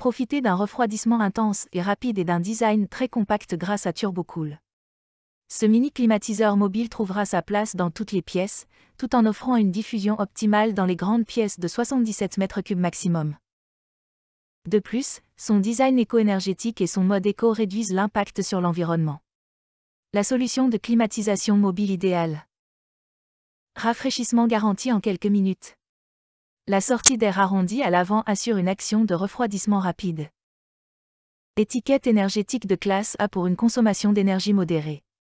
Profitez d'un refroidissement intense et rapide et d'un design très compact grâce à TurboCool. Ce mini climatiseur mobile trouvera sa place dans toutes les pièces, tout en offrant une diffusion optimale dans les grandes pièces de 77 m3 maximum. De plus, son design éco-énergétique et son mode éco réduisent l'impact sur l'environnement. La solution de climatisation mobile idéale. Rafraîchissement garanti en quelques minutes. La sortie d'air arrondi à l'avant assure une action de refroidissement rapide. Étiquette énergétique de classe A pour une consommation d'énergie modérée.